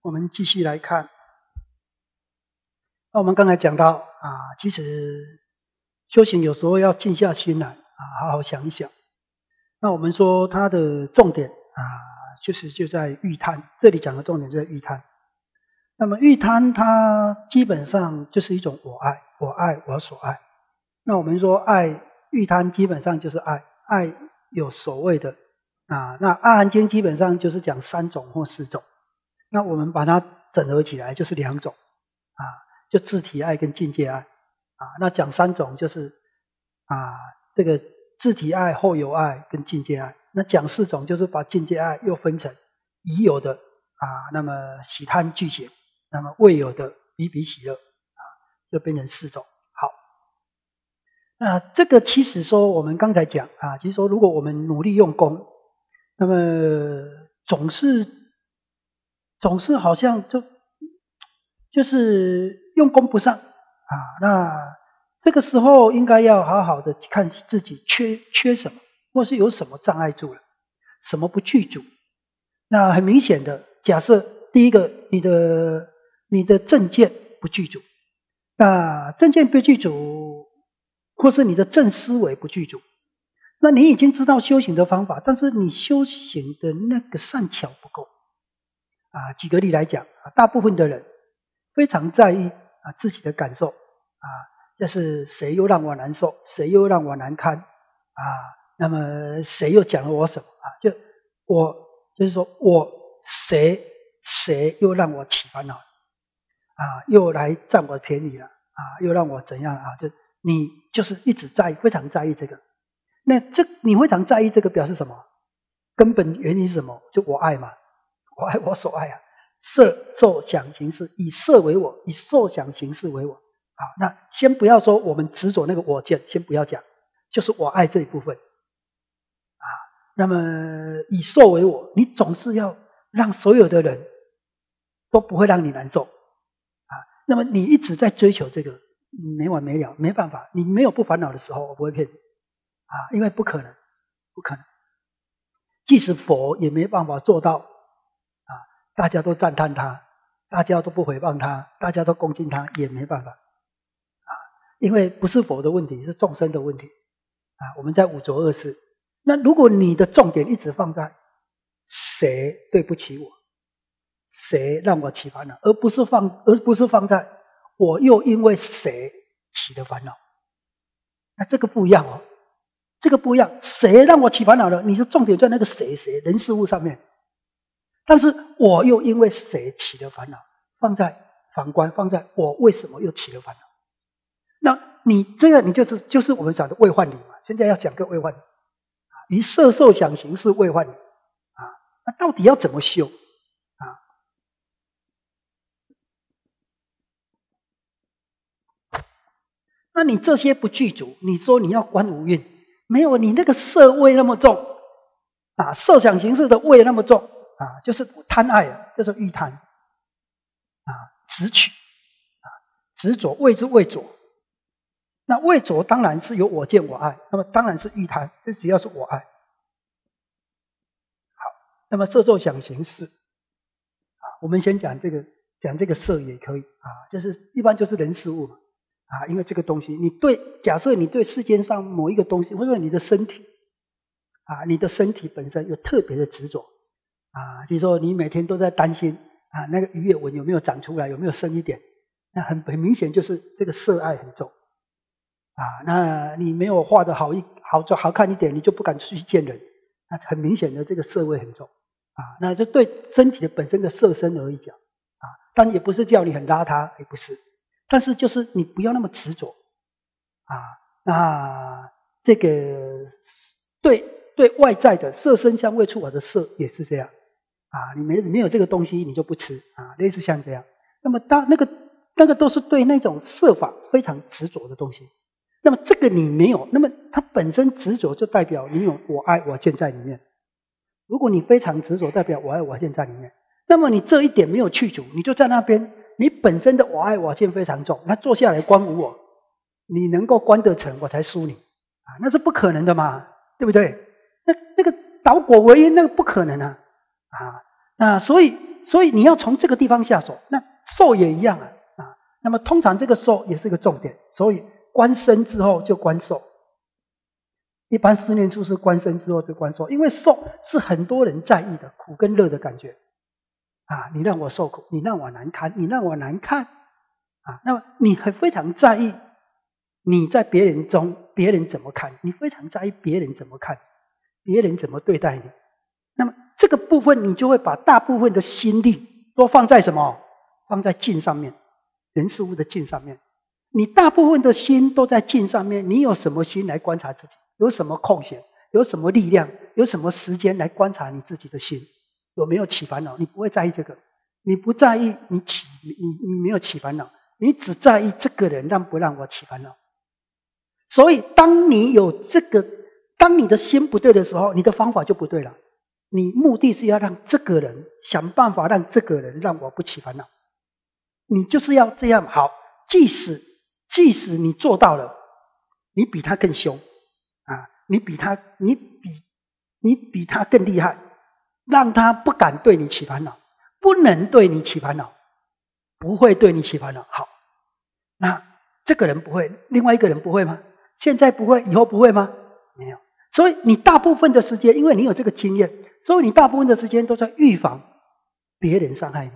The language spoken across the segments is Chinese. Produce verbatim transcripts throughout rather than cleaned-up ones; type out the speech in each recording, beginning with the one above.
我们继续来看。那我们刚才讲到啊，其实修行有时候要静下心来啊，好好想一想。那我们说它的重点啊，就是就在欲贪。这里讲的重点就在欲贪。那么欲贪它基本上就是一种我爱，我爱我所爱。那我们说爱欲贪基本上就是爱，爱有所谓的啊，那《阿含经》基本上就是讲三种或四种。那我们把它整合起来就是两种啊，就自体爱跟境界爱啊。那讲三种就是啊，这个自体爱、后有爱跟境界爱。那讲四种就是把境界爱又分成已有的啊，那么喜贪俱行，那么未有的比比喜乐啊，就变成四种。好，那这个其实说我们刚才讲啊，其实说如果我们努力用功，那么总是总是好像就就是用功不上啊。那这个时候应该要好好的看自己缺缺什么，或是有什么障碍住了，什么不具足。那很明显的，假设第一个，你的你的正见不具足，那正见不具足，或是你的正思维不具足。那你已经知道修行的方法，但是你修行的那个善巧不够啊。举个例来讲啊，大部分的人非常在意啊自己的感受啊，就是谁又让我难受，谁又让我难堪啊，那么谁又讲了我什么啊？就我就是说我谁谁又让我起烦恼啊，又来占我便宜了啊，又让我怎样啊？就你就是一直在非常在意这个。那这你非常在意这个表示什么？根本原因是什么？就我爱嘛，我爱我所爱啊。色受想行识，以色为我，以受想行识为我。好，那先不要说我们执着那个我见，先不要讲，就是我爱这一部分啊。那么以受为我，你总是要让所有的人都不会让你难受啊。那么你一直在追求这个，没完没了，没办法，你没有不烦恼的时候，我不会骗你。啊，因为不可能，不可能。即使佛也没办法做到啊，大家都赞叹他，大家都不诽谤他，大家都恭敬他，也没办法啊。因为不是佛的问题，是众生的问题啊。我们在五浊恶世，那如果你的重点一直放在谁对不起我，谁让我起烦恼，而不是放，而不是放在我又因为谁起了烦恼，那这个不一样哦。这个不一样，谁让我起烦恼了？你的重点在那个谁谁人事物上面，但是我又因为谁起了烦恼，放在反观放在我为什么又起了烦恼？那你这个你就是就是我们讲的未幻理嘛。现在要讲个未幻理啊，以色受想行识未幻理啊，那到底要怎么修啊？那你这些不具足，你说你要观五蕴。没有你那个色味那么重啊，受想行识的味那么重啊，就是贪爱啊，就是欲贪啊，执取啊，执着谓之畏着。那畏着当然是有我见我爱，那么当然是欲贪，这只要是我爱。好，那么色受想行识啊，我们先讲这个，讲这个色也可以啊，就是一般就是人事物嘛。啊，因为这个东西，你对假设你对世间上某一个东西，或者你的身体，啊，你的身体本身有特别的执着，啊，比如说你每天都在担心啊，那个鱼尾纹有没有长出来，有没有深一点，那很很明显就是这个色爱很重，啊，那你没有画的好一好就好看一点，你就不敢出去见人，那很明显的这个色味很重，啊，那就对身体的本身的色身而已讲，啊，但也不是叫你很邋遢，也不是。但是就是你不要那么执着啊，那这个对对外在的色身香味触法的色也是这样啊，你没没有这个东西你就不吃啊，类似像这样。那么当那个那个都是对那种色法非常执着的东西，那么这个你没有，那么它本身执着就代表你有我爱我见在里面。如果你非常执着，代表我爱我见在里面，那么你这一点没有去除，你就在那边。你本身的我爱我见非常重，那坐下来观无我，你能够观得成，我才输你啊，那是不可能的嘛，对不对？那那个倒果为因，那个不可能啊啊，那所以所以你要从这个地方下手。那受也一样啊啊。那么通常这个受也是个重点，所以观身之后就观受。一般四念处是观身之后就观受，因为受是很多人在意的苦跟乐的感觉啊。你让我受苦，你让我难堪，你让我难看啊。那么你很非常在意你在别人中别人怎么看，你非常在意别人怎么看，别人怎么对待你。那么这个部分你就会把大部分的心力都放在什么？放在境上面，人事物的境上面。你大部分的心都在境上面，你有什么心来观察自己？有什么空闲？有什么力量？有什么时间来观察你自己的心？有没有起烦恼？你不会在意这个，你不在意你起你你没有起烦恼，你只在意这个人让不让我起烦恼。所以当你有这个，当你的心不对的时候，你的方法就不对了。你目的是要让这个人想办法让这个人让我不起烦恼，你就是要这样好。即使即使你做到了，你比他更凶啊！你比他，你比你比他更厉害，让他不敢对你起烦恼，不能对你起烦恼，不会对你起烦恼。好，那这个人不会，另外一个人不会吗？现在不会，以后不会吗？没有。所以你大部分的时间，因为你有这个经验，所以你大部分的时间都在预防别人伤害你，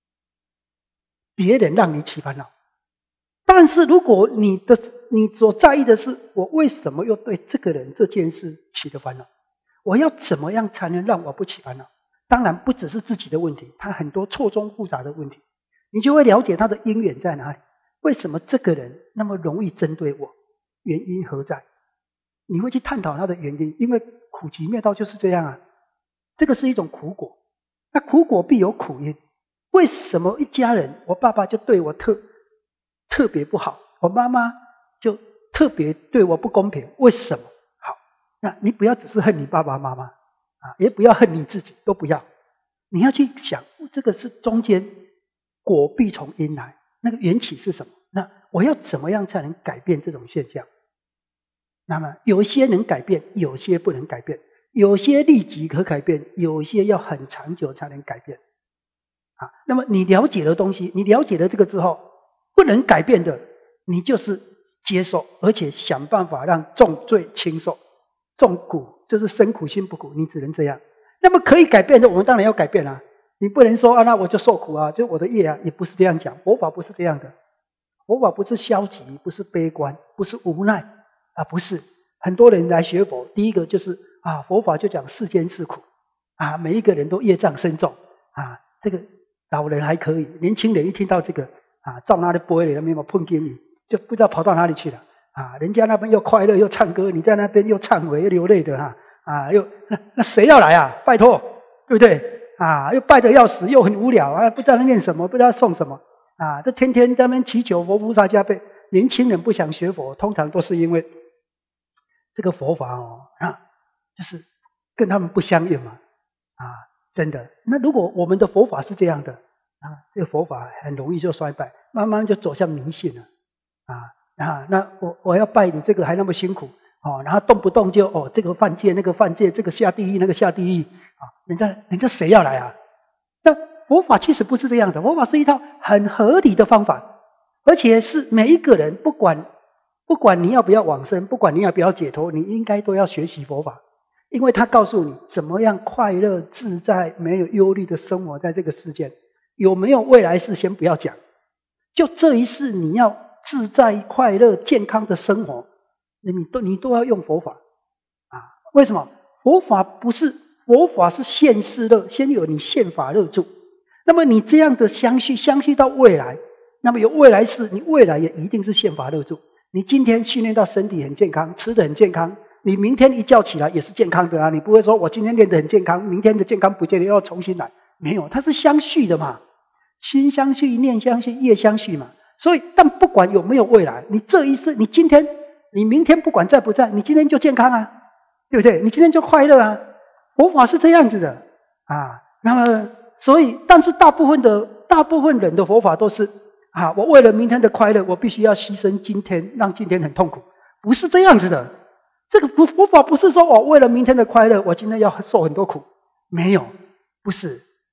别人让你起烦恼。但是如果你的你所在意的是我为什么又对这个人这件事起了烦恼，我要怎么样才能让我不起烦恼？当然不只是自己的问题，他很多错综复杂的问题，你就会了解他的因缘在哪里。为什么这个人那么容易针对我？原因何在？你会去探讨他的原因，因为苦集灭道就是这样啊。这个是一种苦果，那苦果必有苦因。为什么一家人，我爸爸就对我特特别不好，我妈妈就特别对我不公平？为什么？好，那你不要只是恨你爸爸妈妈啊，也不要恨你自己，都不要。你要去想，这个是中间果必从因来，那个缘起是什么？那我要怎么样才能改变这种现象？那么有些能改变，有些不能改变，有些立即可改变，有些要很长久才能改变。啊，那么你了解的东西，你了解了这个之后，不能改变的，你就是接受，而且想办法让重罪轻受，重苦就是生苦心不苦，你只能这样。那么可以改变的，我们当然要改变啊。你不能说啊，那我就受苦啊，就我的业啊，也不是这样讲。佛法不是这样的，佛法不是消极，不是悲观，不是无奈啊，不是。很多人来学佛，第一个就是啊，佛法就讲世间是苦啊，每一个人都业障深重啊。这个老人还可以，年轻人一听到这个啊，照那里播里面有碰见你，就不知道跑到哪里去了啊。人家那边又快乐又唱歌，你在那边又忏悔又流泪的哈啊，又那那谁要来啊？拜托，对不对？啊，又拜得要死，又很无聊啊，不知道念什么，不知道送什么啊，这天天在那边祈求佛菩萨加被。年轻人不想学佛，通常都是因为这个佛法哦啊，就是跟他们不相应嘛啊，真的。那如果我们的佛法是这样的啊，这个佛法很容易就衰败，慢慢就走向迷信了啊啊，那我我要拜你这个还那么辛苦哦，然后动不动就哦这个犯戒那个犯戒，这个下地狱那个下地狱啊，人家人家谁要来啊？那佛法其实不是这样的，佛法是一套很合理的方法，而且是每一个人不管不管你要不要往生，不管你要不要解脱，你应该都要学习佛法，因为他告诉你怎么样快乐自在没有忧虑的生活在这个世间。有没有未来世先不要讲，就这一世你要自在快乐健康的生活，你都你都要用佛法啊？为什么？佛法不是佛法是现世乐，先有你现法乐住。那么你这样的相续相续到未来，那么有未来世，你未来也一定是现法乐住。你今天训练到身体很健康，吃得很健康，你明天一觉起来也是健康的啊！你不会说我今天练得很健康，明天的健康不见得要重新来，没有，它是相续的嘛，心相续、念相续、业相续嘛。所以，但不管有没有未来，你这一世，你今天，你明天不管在不在，你今天就健康啊，对不对？你今天就快乐啊！佛法是这样子的啊。那么，所以，但是大部分的大部分人的佛法都是啊，我为了明天的快乐，我必须要牺牲今天，让今天很痛苦，不是这样子的。这个佛法不是说我为了明天的快乐，我今天要受很多苦，没有，不是。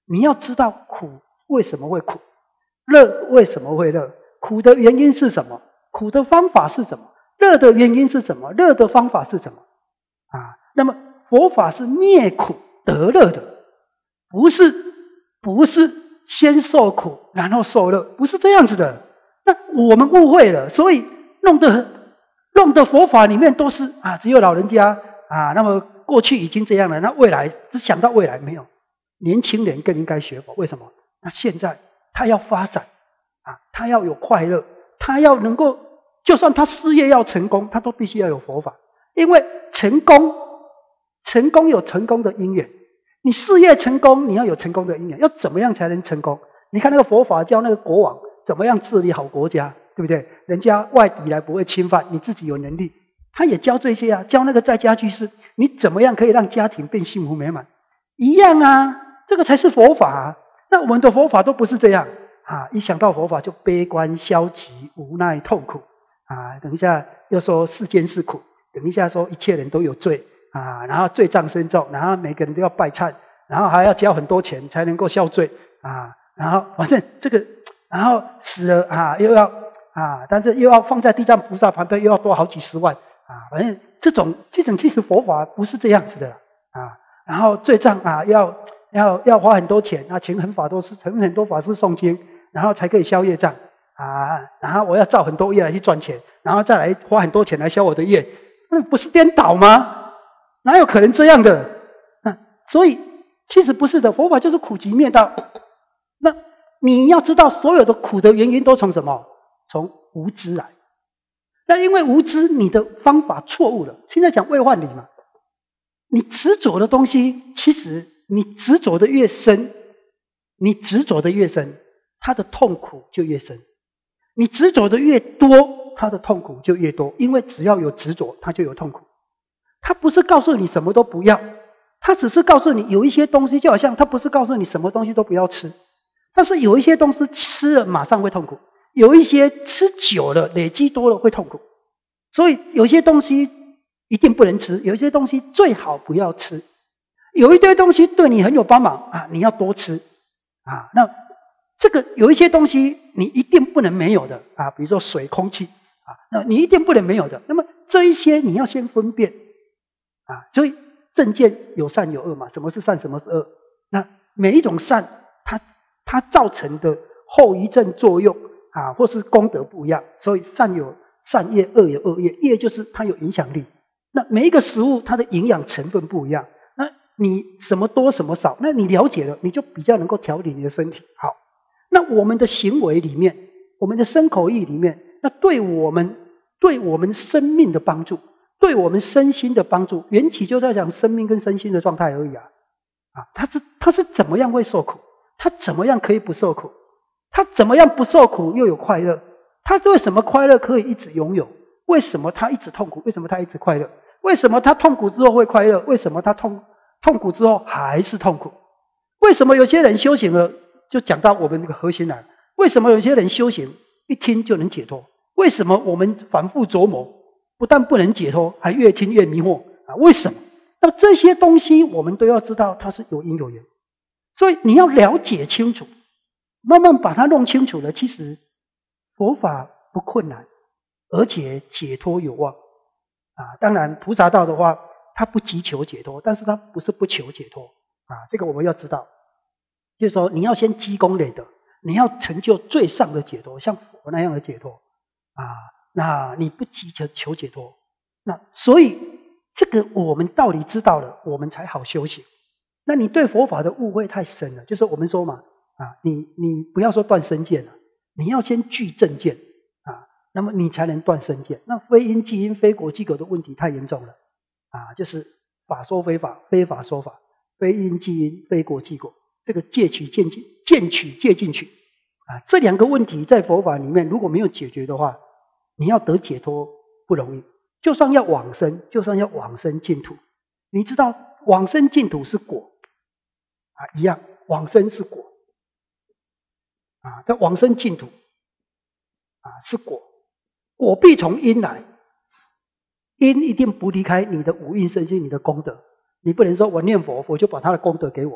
你要知道苦为什么会苦，乐为什么会乐，苦的原因是什么，苦的方法是什么，乐的原因是什么，乐的方法是什么啊？那么佛法是灭苦得乐的，不是不是先受苦然后受乐，不是这样子的。那我们误会了，所以弄得弄得佛法里面都是啊，只有老人家啊，那么过去已经这样了，那未来只想到未来没有。年轻人更应该学佛，为什么？那现在他要发展啊，他要有快乐，他要能够，就算他事业要成功，他都必须要有佛法，因为成功，成功有成功的因缘。你事业成功，你要有成功的因缘，要怎么样才能成功？你看那个佛法教那个国王怎么样治理好国家，对不对？人家外敌来不会侵犯，你自己有能力，他也教这些啊，教那个在家居士，你怎么样可以让家庭变幸福美满，一样啊，这个才是佛法啊。那我们的佛法都不是这样啊！一想到佛法就悲观、消极、无奈、痛苦啊！等一下又说世间是苦，等一下说一切人都有罪啊，然后罪障深重，然后每个人都要拜忏，然后还要交很多钱才能够消罪啊，然后反正这个，然后死了啊又要啊，但是又要放在地藏菩萨旁边又要多好几十万啊，反正这种这种其实佛法不是这样子的啊，然后罪障啊要。要要花很多钱啊，请很法多师，请很多法师诵经，然后才可以消业障啊。然后我要造很多业来去赚钱，然后再来花很多钱来消我的业，那不是颠倒吗？哪有可能这样的？啊，所以其实不是的，佛法就是苦集灭道。那你要知道，所有的苦的原因都从什么？从无知来。那因为无知，你的方法错误了。现在讲未换理嘛，你执着的东西，其实。你执着的越深，你执着的越深，他的痛苦就越深；你执着的越多，他的痛苦就越多。因为只要有执着，他就有痛苦。他不是告诉你什么都不要，他只是告诉你有一些东西，就好像他不是告诉你什么东西都不要吃，但是有一些东西吃了马上会痛苦，有一些吃久了累积多了会痛苦。所以有些东西一定不能吃，有一些东西最好不要吃。有一堆东西对你很有帮忙啊，你要多吃啊。那这个有一些东西你一定不能没有的啊，比如说水、空气啊，那你一定不能没有的。那么这一些你要先分辨啊。所以正见有善有恶嘛，什么是善，什么是恶？那每一种善，它它造成的后遗症作用啊，或是功德不一样，所以善有善业，恶有恶业。业就是它有影响力。那每一个食物它的营养成分不一样。你什么多什么少，那你了解了，你就比较能够调理你的身体。好，那我们的行为里面，我们的身口意里面，那对我们对我们生命的帮助，对我们身心的帮助，缘起就在讲生命跟身心的状态而已啊！啊，他是他是怎么样会受苦？他怎么样可以不受苦？他怎么样不受苦又有快乐？他为什么快乐可以一直拥有？为什么他一直痛苦？为什么他一直快乐？为什么他痛苦之后会快乐？为什么他痛？痛苦之后还是痛苦，为什么有些人修行了就讲到我们那个核心来？为什么有些人修行一听就能解脱？为什么我们反复琢磨，不但不能解脱，还越听越迷惑啊？为什么？那么这些东西我们都要知道，它是有因有缘，所以你要了解清楚，慢慢把它弄清楚了。其实佛法不困难，而且解脱有望啊！当然菩萨道的话。他不急求解脱，但是他不是不求解脱啊，这个我们要知道。就是说，你要先积功累德，你要成就最上的解脱，像佛那样的解脱啊。那你不急求求解脱，那所以这个我们道理知道了，我们才好修行。那你对佛法的误会太深了，就是我们说嘛啊，你你不要说断身见了，你要先具正见啊，那么你才能断身见。那非因即因，非果即果的问题太严重了。啊，就是法说非法，非法说法，非因即因，非果即果，这个戒取戒进，见取戒进取啊，这两个问题在佛法里面如果没有解决的话，你要得解脱不容易。就算要往生，就算要往生净土，你知道往生净土是果啊，一样，往生是果啊，但往生净土啊是果，果必从因来。因一定不离开你的五蕴身心，你的功德。你不能说我念佛，佛就把他的功德给我，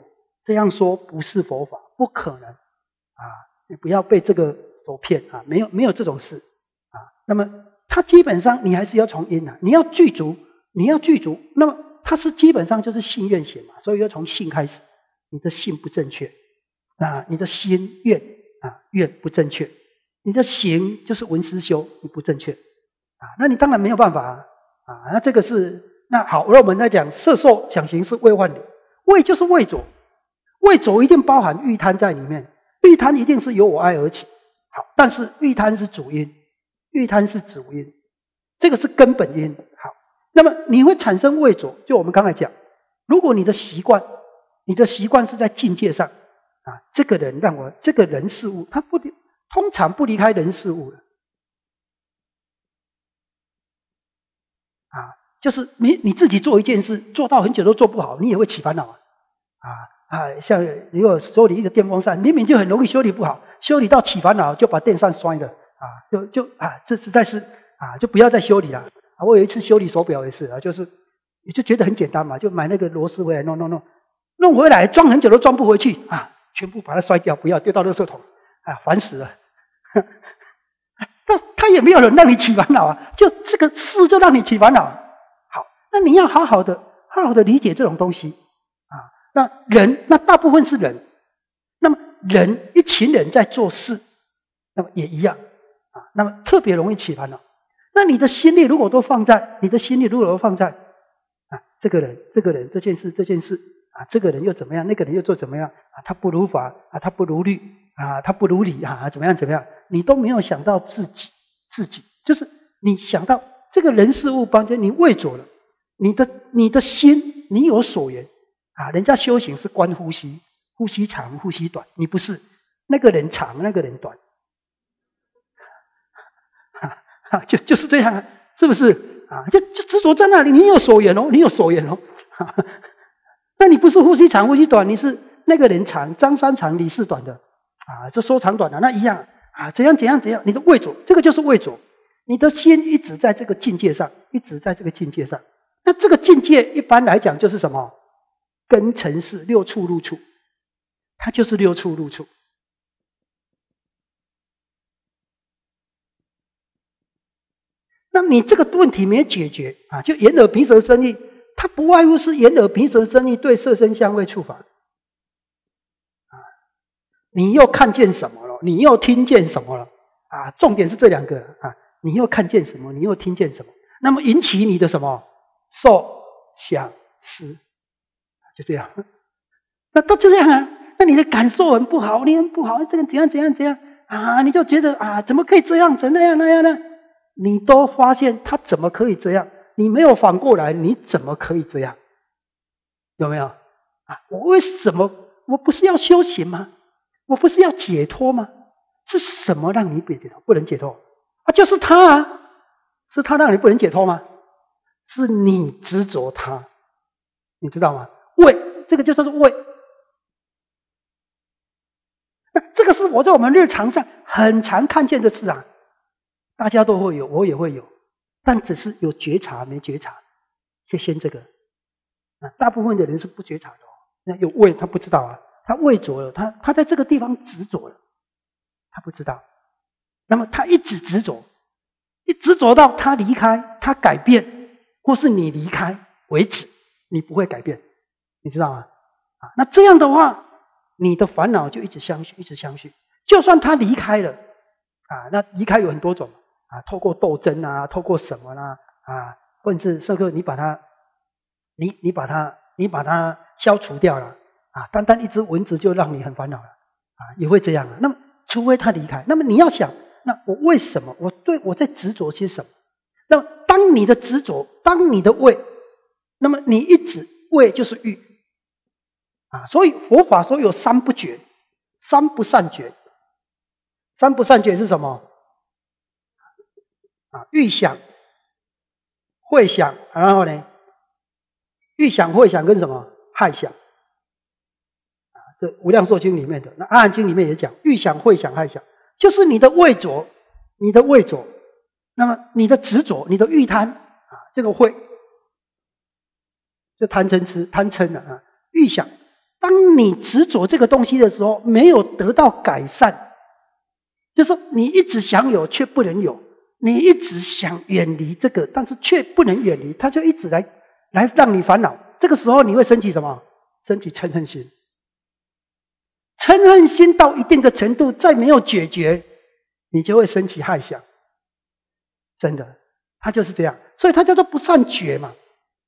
这样说不是佛法，不可能啊！你不要被这个所骗啊！没有没有这种事啊。那么它基本上你还是要从因啊，你要具足，你要具足。那么它是基本上就是信愿行嘛，所以要从信开始。你的信不正确啊，你的心愿啊愿不正确，你的行就是闻思修你不正确啊，那你当然没有办法啊。啊那这个是那好，那我们来讲色受想行识为幻理，为就是为着。为着一定包含欲贪在里面，欲贪一定是由我爱而起。好，但是欲贪是主因，欲贪是主因，这个是根本因。好，那么你会产生为着，就我们刚才讲，如果你的习惯，你的习惯是在境界上啊，这个人让我这个人事物，他不通常不离开人事物了啊，就是你你自己做一件事，做到很久都做不好，你也会起烦恼啊。啊啊，像如果修理一个电风扇，明明就很容易修理不好，修理到起烦恼就把电扇摔了啊，就就啊，这实在是啊，就不要再修理了啊。我有一次修理手表也是啊，就是你就觉得很简单嘛，就买那个螺丝回来弄弄弄，弄回来装很久都装不回去啊，全部把它摔掉，不要丢到垃圾桶啊，烦死了。但他也没有人让你起烦恼啊，就这个事就让你起烦恼。好，那你要好好的好好的理解这种东西。那人，那大部分是人，那么人一群人在做事，那么也一样啊，那么特别容易起烦恼。那你的心力如果都放在，你的心力如果都放在啊，这个人、这个人、这件事、这件事啊，这个人又怎么样，那个人又做怎么样啊？他不如法啊，他不如律啊，他不如理啊，怎么样怎么样？你都没有想到自己，自己就是你想到这个人事物当中，你为着了你的你的心，你有所缘。啊，人家修行是观呼吸，呼吸长，呼吸短，你不是，那个人长，那个人短，哈哈，就就是这样啊，是不是啊？就就执着在那里，你有所缘哦，你有所缘哦，哈哈，那你不是呼吸长，呼吸短，你是那个人长，张三长，李四短的啊，就说长短的那一样啊，怎样怎样怎样，你的为着，这个就是为着，你的心一直在这个境界上，一直在这个境界上，那这个境界一般来讲就是什么？根尘世六处入处，它就是六处入处。那你这个问题没解决啊，就眼耳鼻舌身意，它不外乎是眼耳鼻舌身意对色身香味触法啊。你又看见什么了？你又听见什么了？啊，重点是这两个啊，你又看见什么？你又听见什么？那么引起你的什么受想思？就这样，那都就这样啊。那你的感受很不好，你很不好，这个怎样怎样怎样啊？你就觉得啊，怎么可以这样？怎么那样那样呢？你都发现他怎么可以这样？你没有反过来，你怎么可以这样？有没有啊？我为什么？我不是要修行吗？我不是要解脱吗？是什么让你不解脱？不能解脱啊？就是他啊，是他让你不能解脱吗？是你执着他，你知道吗？为这个就叫做为，那这个是我在我们日常上很常看见的事啊，大家都会有，我也会有，但只是有觉察没觉察，就先这个。啊，大部分的人是不觉察的哦。那有为他不知道啊，他为着了，他他在这个地方执着了，他不知道。那么他一直执着，一执着到他离开，他改变，或是你离开为止，你不会改变。你知道吗？啊，那这样的话，你的烦恼就一直相续，一直相续。就算他离开了，啊，那离开有很多种啊，透过斗争啊，透过什么啦，啊，或者是甚至你把它，你你把它，你把它消除掉了，啊，单单一只蚊子就让你很烦恼了，啊，也会这样啊。那么，除非他离开，那么你要想，那我为什么？我对我在执着些什么？那么，当你的执着，当你的为，那么你一直为就是欲。啊，所以佛法说有三不觉，三不善觉。三不善觉是什么？啊，欲想、会想，然后呢，欲想、会想跟什么？害想。啊，这《无量寿经》里面的，那《阿含经》里面也讲，欲想、会想、害想，就是你的为着，你的为着，那么你的执着，你的欲贪啊，这个会，就贪嗔痴，贪嗔了啊，欲想。 当你执着这个东西的时候，没有得到改善，就是说你一直想有却不能有，你一直想远离这个，但是却不能远离，它就一直来来让你烦恼。这个时候你会升起什么？升起嗔恨心。嗔恨心到一定的程度，再没有解决，你就会升起害想。真的，它就是这样，所以它叫做不善觉嘛。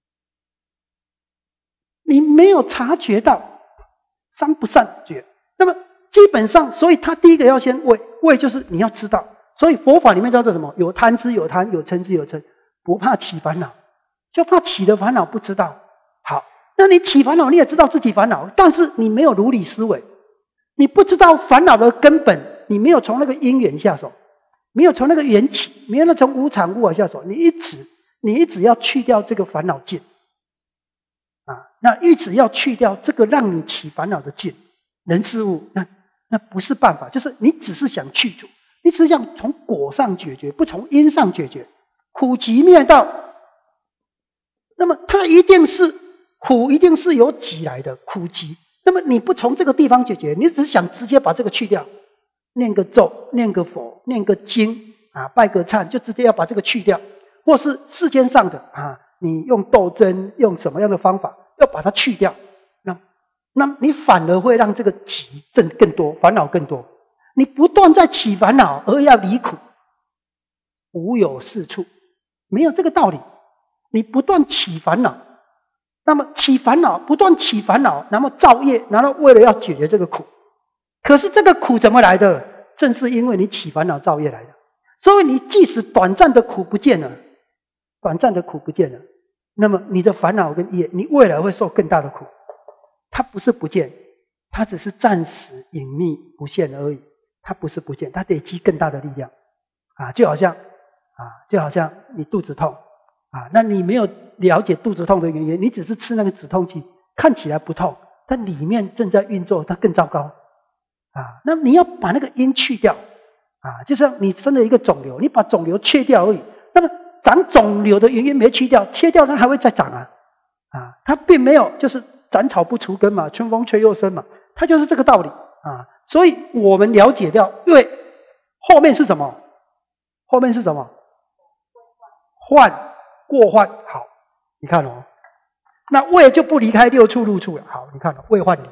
你没有察觉到，三不善觉。那么基本上，所以他第一个要先畏，畏就是你要知道。所以佛法里面叫做什么？有贪之有贪，有嗔之有嗔，不怕起烦恼，就怕起的烦恼不知道。好，那你起烦恼，你也知道自己烦恼，但是你没有如理思维，你不知道烦恼的根本，你没有从那个因缘下手，没有从那个缘起，没有从无常无我下手，你一直你一直要去掉这个烦恼劲啊，那一直要去掉这个让你起烦恼的劲，人事物，那那不是办法，就是你只是想去除，你只是想从果上解决，不从因上解决，苦集灭道。那么它一定是苦，一定是由集来的苦集。那么你不从这个地方解决，你只是想直接把这个去掉，念个咒，念个佛，念个经啊，拜个忏，就直接要把这个去掉，或是世间上的啊，你用斗争，用什么样的方法要把它去掉，那那你反而会让这个集症更多，烦恼更多。你不断在起烦恼而要离苦，无有是处，没有这个道理。你不断起烦恼，那么起烦恼，不断起烦恼，然后造业，然后为了要解决这个苦，可是这个苦怎么来的？正是因为你起烦恼造业来的。所以你即使短暂的苦不见了，短暂的苦不见了，那么你的烦恼跟业，你未来会受更大的苦。它不是不见，它只是暂时隐秘不现而已。它不是不见，它累积更大的力量啊！就好像啊，就好像你肚子痛啊，那你没有了解肚子痛的原因，你只是吃那个止痛剂，看起来不痛，但里面正在运作，它更糟糕啊！那你要把那个因去掉啊，就像你生了一个肿瘤，你把肿瘤切掉而已，那么长肿瘤的原因没去掉，切掉它还会再长啊啊！它并没有就是斩草不除根嘛，春风吹又生嘛，它就是这个道理啊！所以我们了解掉，因为后面是什么？后面是什么？患，过患。好，你看哦，那畏就不离开六处入处了。好，你看哦，畏患离，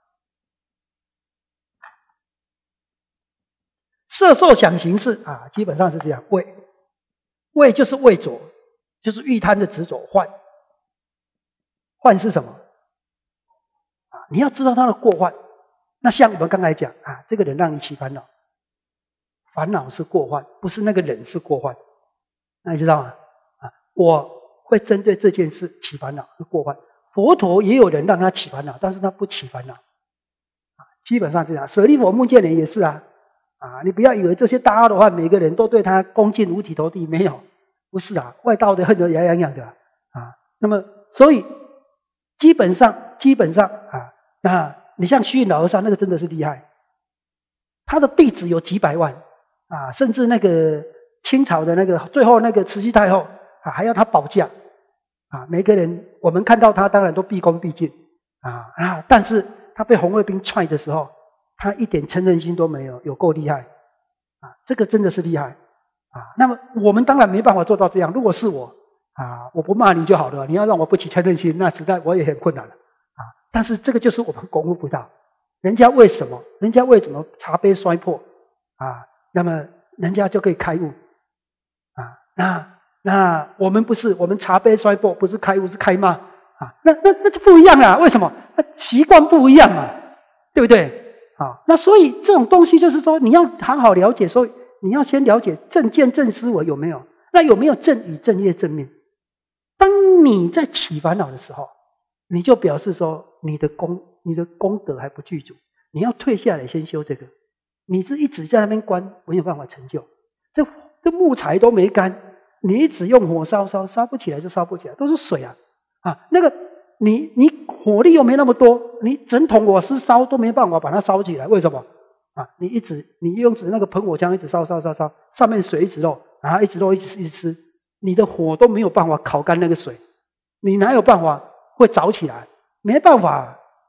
色受想行识啊，基本上是这样。畏，畏就是畏着，就是欲贪的执着。患，患是什么？啊，你要知道它的过患。那像我们刚才讲啊，这个人让你起烦恼，烦恼是过患，不是那个人是过患。那你知道吗？啊，我会针对这件事起烦恼是过患。佛陀也有人让他起烦恼，但是他不起烦恼。啊，基本上这样。舍利弗、目犍连也是啊。啊，你不要以为这些大阿罗汉每个人都对他恭敬五体投地，没有，不是啊，外道的恨得牙痒痒的啊。啊，那么所以基本上基本上啊，那。你像虚云老和尚，那个真的是厉害，他的弟子有几百万啊，甚至那个清朝的那个最后那个慈禧太后啊，还要他保驾啊，每个人我们看到他当然都毕恭毕敬啊啊，但是他被红卫兵踹的时候，他一点嗔恨心都没有，有够厉害啊，这个真的是厉害啊。那么我们当然没办法做到这样，如果是我啊，我不骂你就好了，你要让我不起嗔恨心，那实在我也很困难了。但是这个就是我们功夫不到，人家为什么？人家为什么茶杯摔破啊？那么人家就可以开悟啊？那那我们不是，我们茶杯摔破不是开悟是开骂啊？那那那就不一样啦。为什么？那习惯不一样嘛，对不对？啊，那所以这种东西就是说，你要好好了解，所以你要先了解正见正思维有没有？那有没有正语正业正命？当你在起烦恼的时候，你就表示说你的功你的功德还不具足，你要退下来先修这个。你是一直在那边关，没有办法成就。这这木材都没干，你一直用火烧烧，烧不起来就烧不起来，都是水啊啊！那个你你火力又没那么多，你整桶瓦斯烧都没办法把它烧起来，为什么？啊，你一直你用纸那个喷火枪一直烧烧烧烧，上面水一直漏，然后一直漏一直一直吃，你的火都没有办法烤干那个水，你哪有办法会着起来？没办法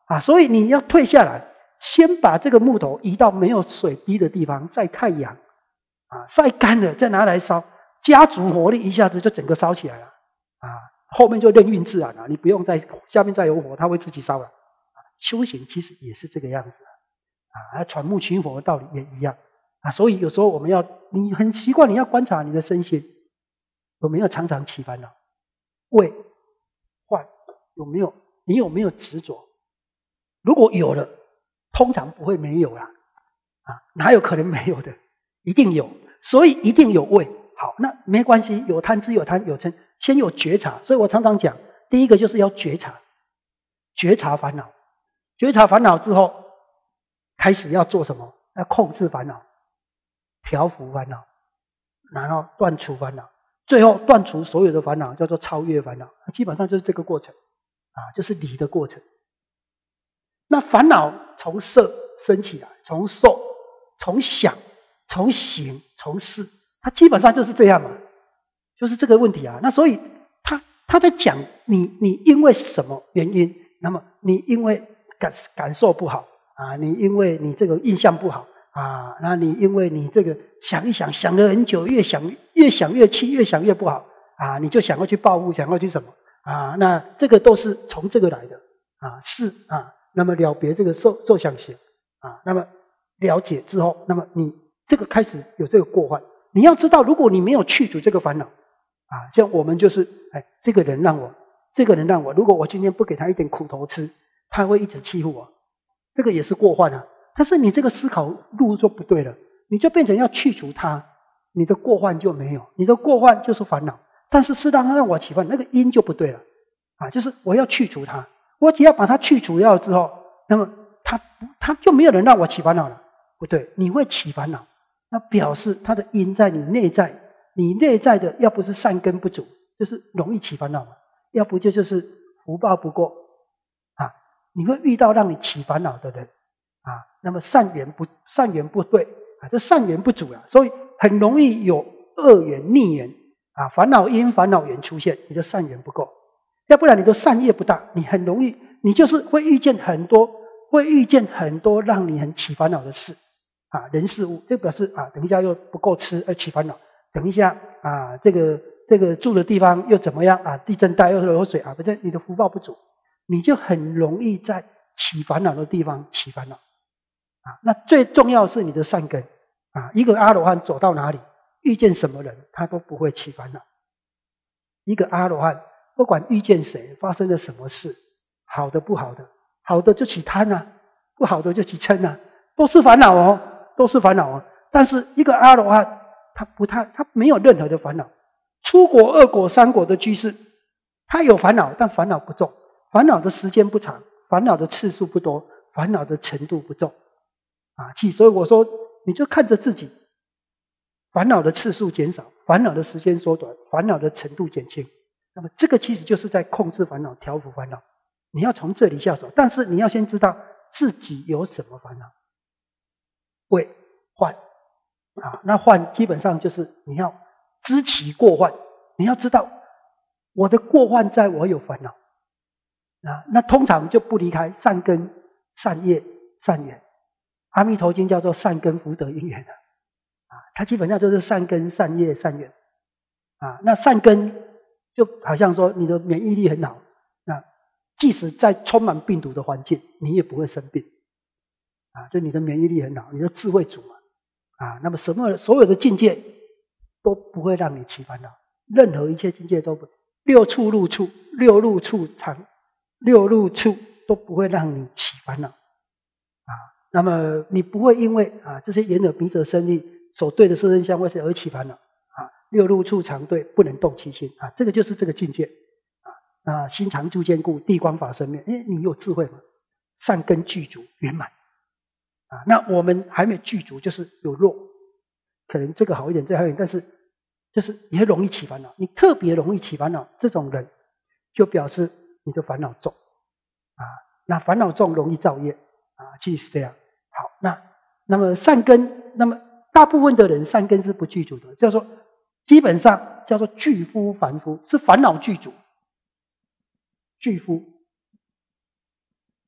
啊，所以你要退下来，先把这个木头移到没有水滴的地方晒太阳，啊，晒干了再拿来烧，加足火力一下子就整个烧起来了，啊，后面就任运自然了，你不用在下面再有火，它会自己烧了。啊，修行其实也是这个样子，啊，传木取火的道理也一样，啊，所以有时候我们要，你很习惯你要观察你的身心，有没有常常起烦恼？为患有没有？你有没有执着？如果有了，通常不会没有啦，啊，哪有可能没有的？一定有，所以一定有为。好，那没关系，有贪知有贪有嗔，先有觉察。所以我常常讲，第一个就是要觉察，觉察烦恼，觉察烦恼之后，开始要做什么？要控制烦恼，调伏烦恼，然后断除烦恼。最后断除所有的烦恼，叫做超越烦恼，基本上就是这个过程，啊，就是离的过程。那烦恼从色生起来，从受，从想，从行，从识，它基本上就是这样嘛，就是这个问题啊。那所以他他在讲你你因为什么原因，那么你因为感感受不好啊，你因为你这个印象不好。啊，那你因为你这个想一想，想了很久，越想越想越气，越想越不好啊，你就想要去报复，想要去什么啊？那这个都是从这个来的啊，是啊。那么了别这个受受想行啊，那么了解之后，那么你这个开始有这个过患，你要知道，如果你没有去除这个烦恼啊，像我们就是哎，这个人让我，这个人让我，如果我今天不给他一点苦头吃，他会一直欺负我，这个也是过患啊。但是你这个思考路就不对了，你就变成要去除它，你的过患就没有，你的过患就是烦恼。但是是让它让我起烦，那个因就不对了啊！就是我要去除它，我只要把它去除掉之后，那么它它就没有人让我起烦恼了。不对，你会起烦恼，那表示它的因在你内在，你内在的要不是善根不足，就是容易起烦恼嘛；要不就就是福报不够啊，你会遇到让你起烦恼的人。啊，那么善缘不善缘不对啊，这善缘不足了，所以很容易有恶缘逆缘啊，烦恼因烦恼缘出现，你的善缘不够，要不然你的善业不大，你很容易，你就是会遇见很多，会遇见很多让你很起烦恼的事啊，人事物，这表示啊，等一下又不够吃而起烦恼，等一下啊，这个这个住的地方又怎么样啊，地震带又有水啊，反正你的福报不足，你就很容易在起烦恼的地方起烦恼。啊，那最重要是你的善根啊！一个阿罗汉走到哪里，遇见什么人，他都不会起烦恼。一个阿罗汉不管遇见谁，发生了什么事，好的不好的，好的就起贪啊，不好的就起嗔啊，都是烦恼哦，都是烦恼哦。但是一个阿罗汉，他不太，他没有任何的烦恼。初果、二果、三果的居士，他有烦恼，但烦恼不重，烦恼的时间不长，烦恼的次数不多，烦恼的程度不重。啊，气，所以我说，你就看着自己，烦恼的次数减少，烦恼的时间缩短，烦恼的程度减轻。那么这个其实就是在控制烦恼、调伏烦恼。你要从这里下手，但是你要先知道自己有什么烦恼。为患啊，那患基本上就是你要知其过患，你要知道我的过患在我有烦恼啊，那通常就不离开善根、善业、善缘。阿弥陀经叫做善根福德因缘的啊，它基本上就是善根、善业、善缘啊。那善根就好像说你的免疫力很好，那即使在充满病毒的环境，你也不会生病啊。就你的免疫力很好，你的智慧足嘛啊。那么什么所有的境界都不会让你起烦恼，任何一切境界都不六处入处，六入处常，六入处都不会让你起烦恼啊。那么你不会因为啊这些眼耳鼻舌身意所对的色声香味触而起烦恼啊，六入处常对，不能动其心啊，这个就是这个境界啊。那心常住坚固，地光法生灭，哎，你有智慧吗？善根具足圆满啊。那我们还没有具足，就是有弱，可能这个好一点，这个好一点，但是就是也容易起烦恼，你特别容易起烦恼，这种人就表示你的烦恼重啊。那烦恼重容易造业啊，其实是这样。好，那那么善根，那么大部分的人善根是不具足的，叫做基本上叫做具夫凡夫，是烦恼具足。具夫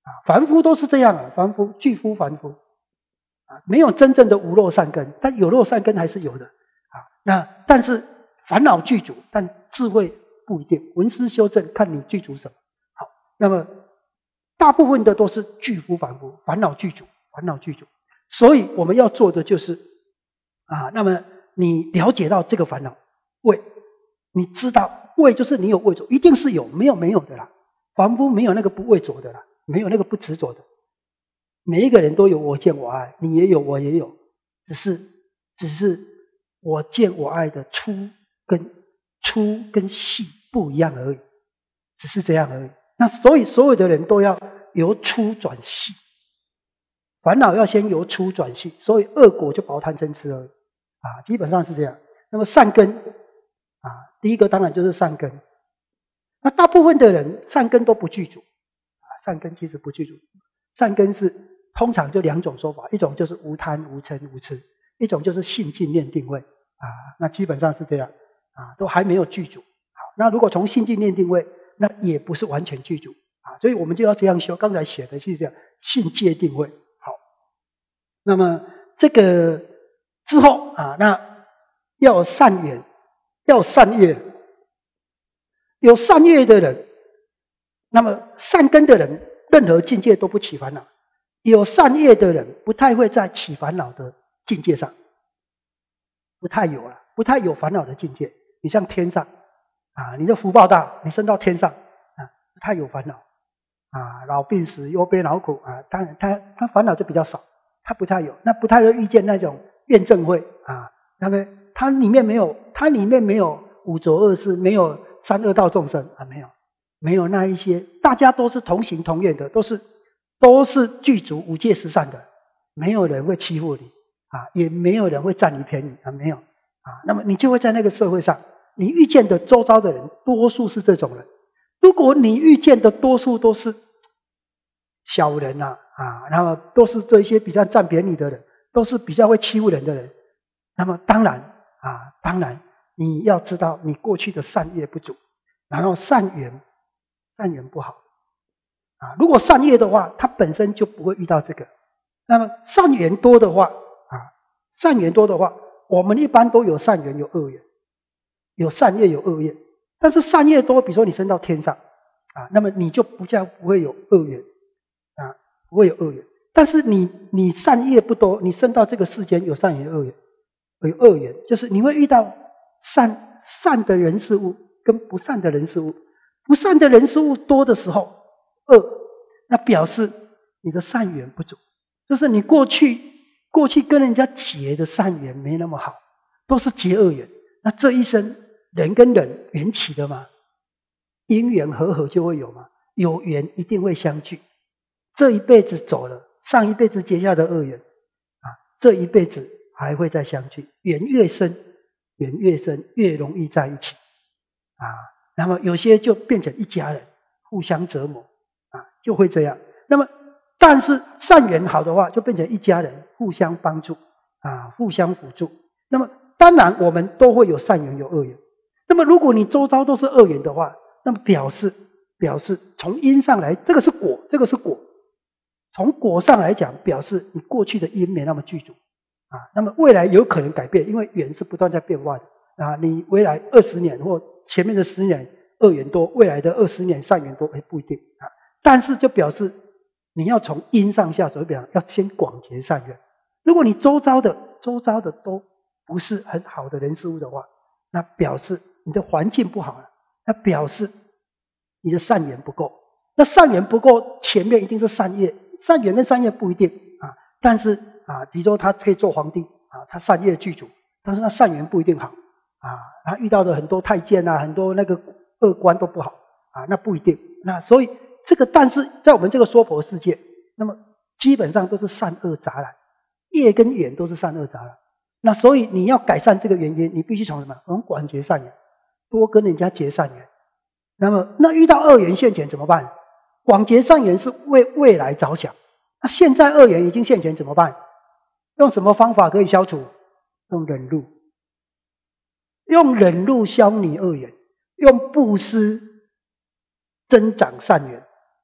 啊，凡夫都是这样啊，凡夫巨夫凡夫啊，没有真正的无漏善根，但有漏善根还是有的啊。那但是烦恼具足，但智慧不一定。闻思修正，看你具足什么。好，那么大部分的都是巨夫凡夫，烦恼具足，烦恼具足。所以我们要做的就是啊，那么你了解到这个烦恼畏，你知道畏就是你有畏着，一定是有，没有没有的啦。凡夫没有那个不畏着的啦，没有那个不执着的。每一个人都有我见我爱，你也有我也有，只是只是我见我爱的粗跟粗跟细不一样而已，只是这样而已。那所以所有的人都要由粗转细，烦恼要先由粗转细，所以恶果就薄贪嗔痴而已啊，基本上是这样。那么善根啊，第一个当然就是善根。那大部分的人善根都不具足啊，善根其实不具足。善根是通常就两种说法，一种就是无贪无嗔无痴，一种就是信进念定位啊，那基本上是这样啊，都还没有具足。好，那如果从信进念定位，那也不是完全具足啊，所以我们就要这样修。刚才写的是这样，信戒定位。好，那么这个之后啊，那要有善缘，要有善业。有善业的人，那么善根的人，任何境界都不起烦恼。有善业的人，不太会在起烦恼的境界上，不太有了，不太有烦恼的境界。你像天上啊，你的福报大，你升到天上啊，不太有烦恼啊，老病死、忧悲劳苦啊，当然他他烦恼就比较少，他不太有，那不太会遇见那种怨憎会啊，那么他里面没有，他里面没有五浊恶世，没有三恶道众生啊，没有，没有那一些，大家都是同行同愿的，都是都是具足五戒十善的，没有人会欺负你啊，也没有人会占你便宜啊，没有啊。那么你就会在那个社会上，你遇见的周遭的人，多数是这种人。如果你遇见的多数都是小人啊啊，那么都是这些比较占便宜的人，都是比较会欺负人的人，那么当然啊，当然。你要知道，你过去的善业不足，然后善缘，善缘不好啊。如果善业的话，它本身就不会遇到这个。那么善缘多的话啊，善缘多的话，我们一般都有善缘，有恶缘，有善业，有恶业。但是善业多，比如说你升到天上啊，那么你就不叫不会有恶缘啊，不会有恶缘。但是你你善业不多，你升到这个世间有善缘、恶缘，有恶缘，就是你会遇到。善善的人事物跟不善的人事物，不善的人事物多的时候，恶，那表示你的善缘不足，就是你过去过去跟人家结的善缘没那么好，都是结恶缘。那这一生人跟人缘起的嘛，因缘和合就会有嘛，有缘一定会相聚。这一辈子走了，上一辈子结下的恶缘啊，这一辈子还会再相聚，缘越深。缘越深，越容易在一起啊。那么有些就变成一家人，互相折磨啊，就会这样。那么，但是善缘好的话，就变成一家人，互相帮助啊，互相辅助。那么，当然我们都会有善缘，有恶缘。那么，如果你周遭都是恶缘的话，那么表示表示从因上来，这个是果，这个是果。从果上来讲，表示你过去的因没那么具足。啊，那么未来有可能改变，因为缘是不断在变化的啊。你未来二十年或前面的十年恶缘多，未来的二十年善缘多，哎，不一定啊。但是就表示你要从因上下手，表要先广结善缘。如果你周遭的周遭的都不是很好的人事物的话，那表示你的环境不好了，那表示你的善缘不够。那善缘不够，前面一定是善业，善缘跟善业不一定啊，但是。啊，比如说他可以做皇帝啊，他善业具足，但是他善缘不一定好啊，他遇到的很多太监啊，很多那个恶官都不好啊，那不一定。那所以这个，但是在我们这个娑婆世界，那么基本上都是善恶杂染，业跟缘都是善恶杂染。那所以你要改善这个原因，你必须从什么？从广结善缘，多跟人家结善缘。那么那遇到恶缘现前怎么办？广结善缘是为未来着想，那现在恶缘已经现前怎么办？用什么方法可以消除？用忍辱，用忍辱消弭恶缘，用布施增长善缘，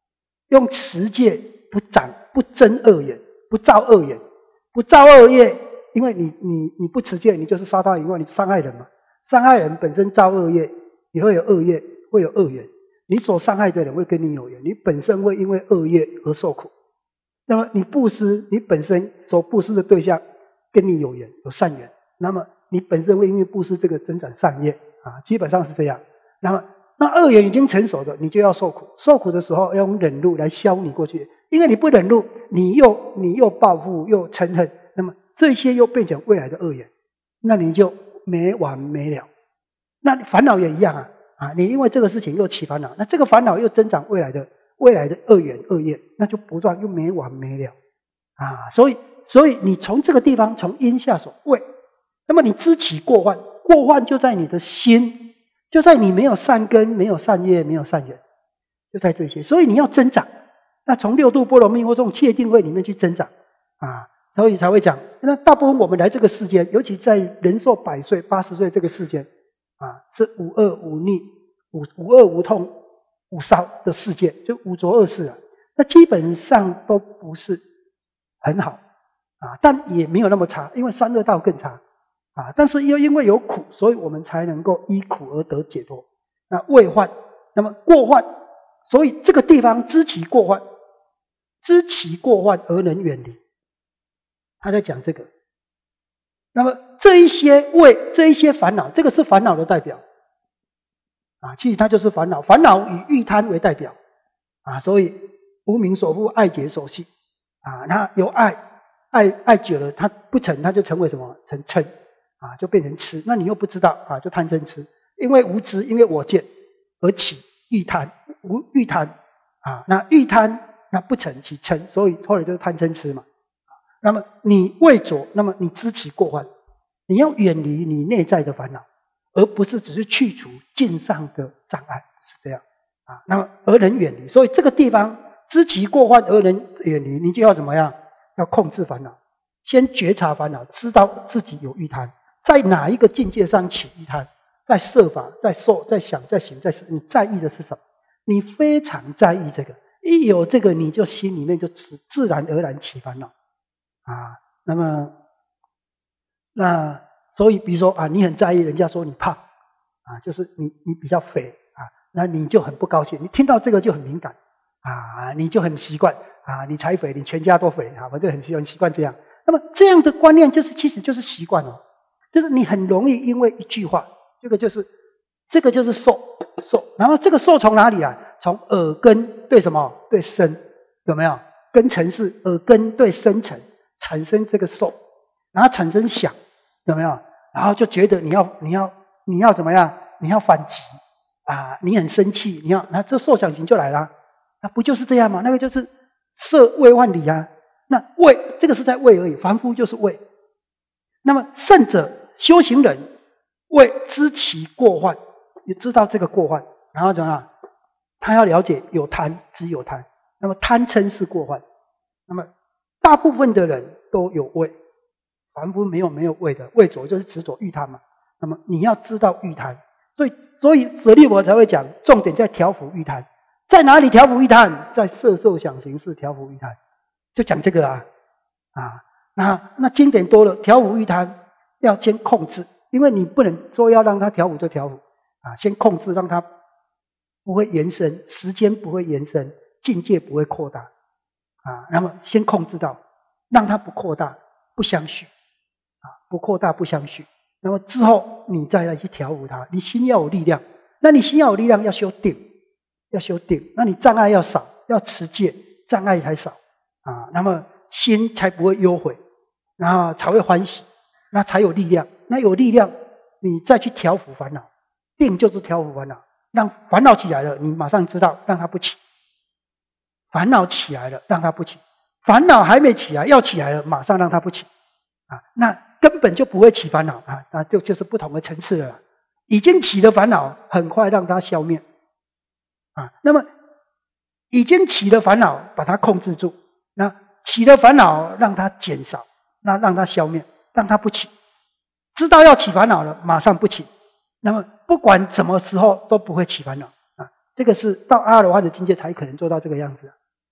用持戒不长不增恶缘，不造恶缘，不造恶业。因为你你你不持戒，你就是杀盗淫妄，你伤害人嘛。伤害人本身造恶业，你会有恶业，会有恶缘。你所伤害的人会跟你有缘，你本身会因为恶业而受苦。那么你布施，你本身所布施的对象跟你有缘，有善缘，那么你本身会因为布施这个增长善业啊，基本上是这样。那么那恶缘已经成熟的，你就要受苦。受苦的时候要用忍辱来消你过去，因为你不忍辱，你又你又报复又嗔恨，那么这些又变成未来的恶缘，那你就没完没了。那烦恼也一样啊。啊，你因为这个事情又起烦恼，那这个烦恼又增长未来的未来的恶缘恶业，那就不断又没完没了啊！所以，所以你从这个地方从因下手为，那么你知其过患，过患就在你的心，就在你没有善根、没有善业、没有善缘，就在这些。所以你要增长，那从六度波罗蜜或这种戒定慧里面去增长啊，所以才会讲。那大部分我们来这个世间，尤其在人寿百岁、八十岁这个世间。啊，是无恶无逆、无无恶无痛、无烧的世界，就五浊恶世啊。那基本上都不是很好啊，但也没有那么差，因为三恶道更差啊。但是又因为有苦，所以我们才能够依苦而得解脱。那未患，那么过患，所以这个地方知其过患，知其过患而能远离。他在讲这个。那么这一些为这一些烦恼，这个是烦恼的代表啊，其实它就是烦恼，烦恼以欲贪为代表啊，所以无明所缚，爱结所系啊，那有爱，爱爱久了，它不成，它就成为什么？成嗔啊，就变成痴。那你又不知道啊，就贪嗔痴，因为无知，因为我见而起欲贪，无欲贪啊，那欲贪那不成起嗔，所以后来就是贪嗔痴嘛。那么你未着，那么你知其过患，你要远离你内在的烦恼，而不是只是去除境上的障碍，是这样啊。那么而能远离，所以这个地方知其过患而能远离，你就要怎么样？要控制烦恼，先觉察烦恼，知道自己有欲贪，在哪一个境界上起欲贪，在设法，在受，在想，在行，在你在意的是什么？你非常在意这个，一有这个，你就心里面就自自然而然起烦恼。啊，那么，那所以，比如说啊，你很在意人家说你胖啊，就是你你比较肥啊，那你就很不高兴。你听到这个就很敏感啊，你就很习惯啊，你才肥，你全家都肥啊，我就很习惯习惯这样。那么这样的观念就是其实就是习惯哦，就是你很容易因为一句话，这个就是这个就是受受，然后这个受从哪里啊？从耳根对什么？对身，有没有？根尘是耳根对深层。产生这个受，然后产生想，有没有？然后就觉得你要你要你要怎么样？你要反击啊！你很生气，你要那这受想行就来了，那不就是这样吗？那个就是摄为万里啊。那为这个是在为而已，凡夫就是为。那么圣者修行人为知其过患，你知道这个过患，然后怎么样？他要了解有贪，知有贪。那么贪嗔是过患，那么。大部分的人都有畏，凡夫没有没有畏的，畏着就是执着欲贪嘛。那么你要知道欲贪，所以所以舍利弗才会讲，重点在调伏欲贪。在哪里调伏欲贪？在色受想行识调伏欲贪，就讲这个啊啊。那那经典多了，调伏欲贪要先控制，因为你不能说要让它调伏就调伏啊，先控制，让它不会延伸，时间不会延伸，境界不会扩大。啊，那么先控制到，让它不扩大、不相续，啊，不扩大、不相续。那么之后你再来去调伏它，你心要有力量。那你心要有力量，要修定，要修定。那你障碍要少，要持戒，障碍才少啊。那么心才不会忧悔，然后才会欢喜，那才有力量。那有力量，你再去调伏烦恼，定就是调伏烦恼，让烦恼起来了，你马上知道，让它不起。烦恼起来了，让它不起；烦恼还没起来，要起来了，马上让它不起。啊，那根本就不会起烦恼啊，那就就是不同的层次了。已经起的烦恼，很快让它消灭。啊，那么已经起的烦恼，把它控制住；那起的烦恼，让它减少，那让它消灭，让它不起。知道要起烦恼了，马上不起。那么不管什么时候都不会起烦恼。这个是到阿罗汉的境界才可能做到这个样子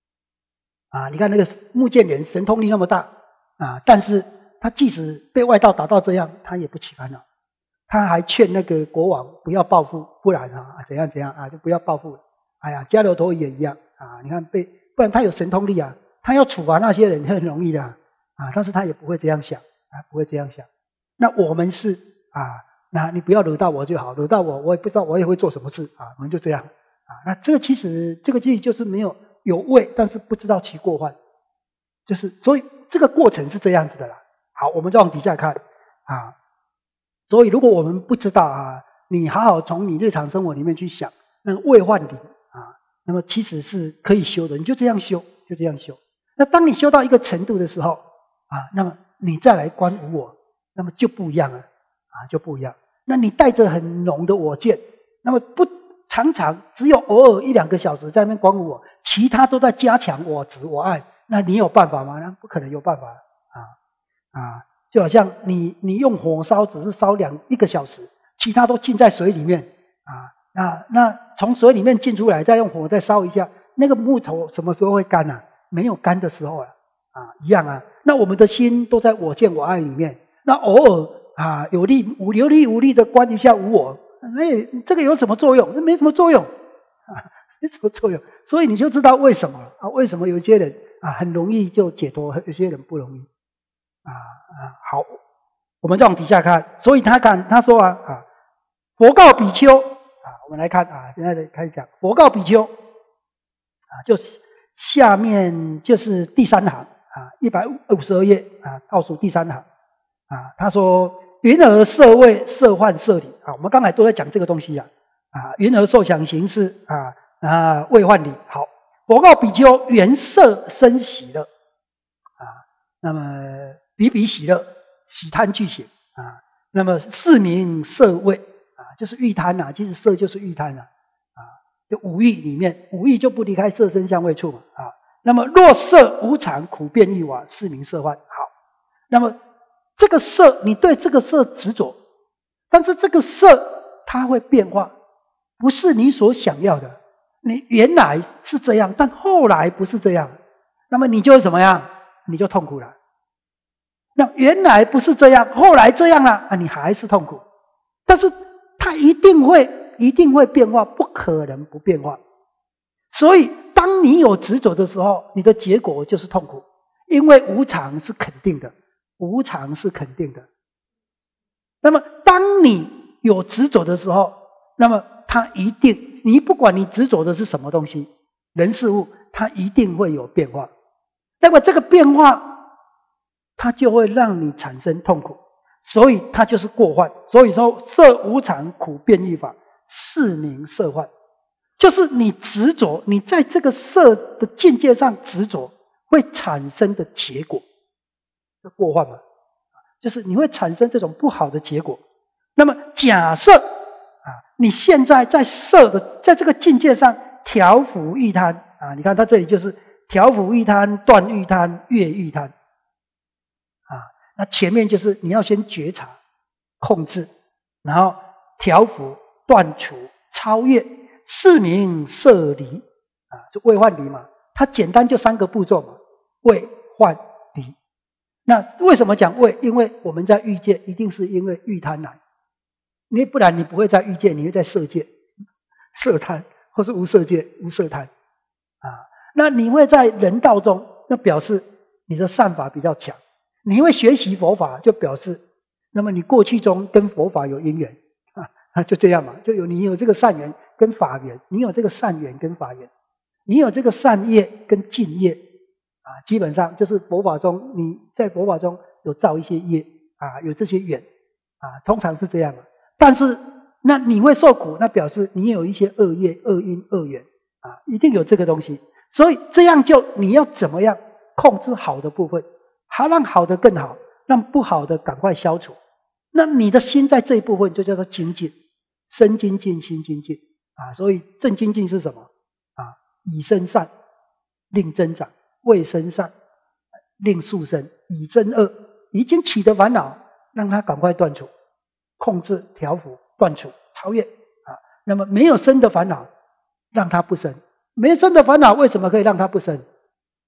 啊，你看那个穆建连神通力那么大啊，但是他即使被外道打到这样，他也不起烦恼，他还劝那个国王不要报复，不然啊怎样怎样啊就不要报复了。哎呀，迦留陀也一样啊，你看被不然他有神通力啊，他要处罚那些人很容易的啊，啊但是他也不会这样想啊，不会这样想。那我们是啊，那你不要惹到我就好，惹到我我也不知道我也会做什么事啊，我们就这样啊。那这个其实这个句就是没有有畏，但是不知道其过患，就是所以这个过程是这样子的啦。好，我们再往底下看啊。所以如果我们不知道啊，你好好从你日常生活里面去想，那个畏患理啊，那么其实是可以修的，你就这样修，就这样修。那当你修到一个程度的时候啊，那么你再来观无我，那么就不一样了啊，就不一样。那你带着很浓的我见，那么不常常只有偶尔一两个小时在那边观无我，其他都在加强我执我爱，那你有办法吗？那不可能有办法啊啊！就好像你你用火烧只是烧两一个小时，其他都浸在水里面啊，那那从水里面进出来，再用火再烧一下，那个木头什么时候会干啊？没有干的时候啊，啊一样啊。那我们的心都在我见我爱里面，那偶尔啊有力无有力无力的观一下无我，那这个有什么作用？那没什么作用啊，没什么作用。所以你就知道为什么啊？为什么有些人啊很容易就解脱，有些人不容易啊啊？好，我们再往底下看。所以他看他说啊啊，佛告比丘啊，我们来看啊，现在开始讲佛告比丘啊，就是下面就是第三行啊，一百五十二页啊，倒数第三行啊，他说云何色味色幻色理啊？我们刚才都在讲这个东西啊啊，云何受想行识啊啊味幻理。好，佛告比丘，缘色生喜乐啊，那么比比喜乐，喜贪俱显啊。那么是名色味啊，就是欲贪啊，其实色就是欲贪啊啊，就五欲里面，五欲就不离开色身香味触嘛啊。那么若色无常，苦变异瓦，是名色幻。好，那么这个色，你对这个色执着，但是这个色它会变化，不是你所想要的。你原来是这样，但后来不是这样，那么你就会怎么样？你就痛苦了。那原来不是这样，后来这样了啊，你还是痛苦。但是它一定会一定会变化，不可能不变化。所以当你有执着的时候，你的结果就是痛苦，因为无常是肯定的，无常是肯定的。那么当你有执着的时候，那么它一定，你不管你执着的是什么东西，人事物，它一定会有变化。那么这个变化，它就会让你产生痛苦，所以它就是过患。所以说色无常，苦变异法，是名色幻。就是你执着，你在这个色的境界上执着，会产生的结果，过患嘛，就是你会产生这种不好的结果。那么假设啊，你现在在色的在这个境界上调伏欲贪啊，你看它这里就是调伏欲贪、断欲贪、越欲贪啊。那前面就是你要先觉察、控制，然后调伏、断除、超越。是名色离啊，就味幻离嘛。它简单就三个步骤嘛，味幻离。那为什么讲味？因为我们在欲界，一定是因为欲贪来，你不然你不会在欲界，你会在色界，色贪或是无色界无色贪啊。那你会在人道中，那表示你的善法比较强。你会学习佛法，就表示那么你过去中跟佛法有因缘啊，就这样嘛，就有你有这个善缘。跟法缘，你有这个善缘跟法缘，你有这个善业跟净业啊，基本上就是佛法中你在佛法中有造一些业啊，有这些缘啊，通常是这样的。但是那你会受苦，那表示你有一些恶业、恶因、恶缘啊，一定有这个东西。所以这样就你要怎么样控制好的部分，还让好的更好，让不好的赶快消除。那你的心在这一部分就叫做精进，身精进，心精进。啊，所以正精进是什么？啊，以身善令增长，为身善令速生，以增恶。已经起的烦恼，让它赶快断除，控制、调伏、断除、超越。啊，那么没有生的烦恼，让它不生。没生的烦恼，为什么可以让它不生？